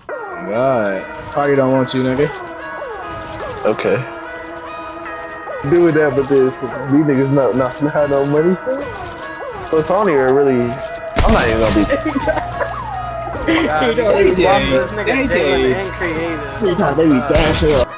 God. Party don't want you, nigga. Okay. Do that, but this these niggas not have no money. So Tony are really. I'm not even gonna be. They be dashing up.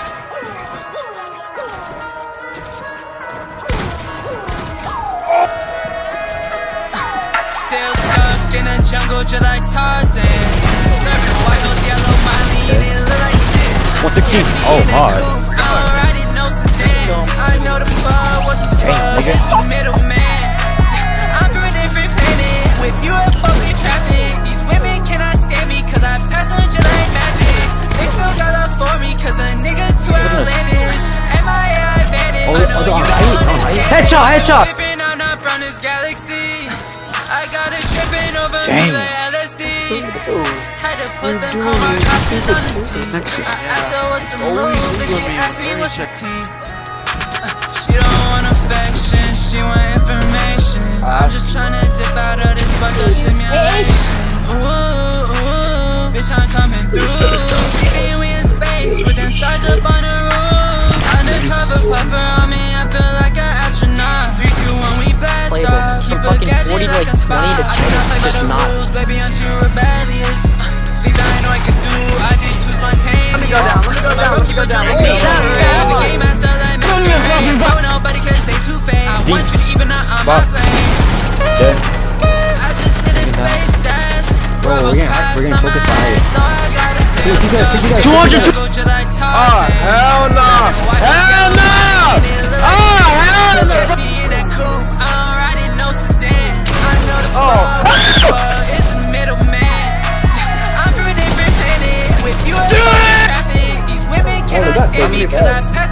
Still stuck in the jungle just like Tarzan. Serving white house yellow Miley and it look like sin. What's the key? Oh, hard. I already know sedan. I know the fuck, what the fuck is a middleman. I'm from a different planet with UFOs and traffic. These women cannot stand me cause I pass on just like magic. They still got love for me cause a nigga too outlandish. MIA advantage. I know you don't understand. Headshot! I'm not from this galaxy. I got it tripping over me like LSD. Had to put the coma glasses on the team. I asked her what's the move, and she asked me what's the team. She don't want affection, she want information. I'm just tryna dip out of this fucked up simulation. Ooh, bitch, I'm coming through. She think we in space with them stars up on the roof. Undercover puffer on me, I feel like an astronaut. 3, 2, 1, we blast off. Keep a gadget like a spy. I do not play by the rules, baby, I'm too rebellious. Things I know I could do, I did too spontaneous. Let me go down. Keep a drum like me. The game master like masquerade. Bro, nobody can say two-faced. I want you to even out on my plane. I just did a space dash. Bro, we're getting focused on it. So I gotta stay. 200! Oh, hell no! Hell no! Oh, hell no! Catch me in that coupe. I already know sedan. I know the fuck is a middleman. I'm from a different planet with you and traffic. These women cannot stand me cause I pass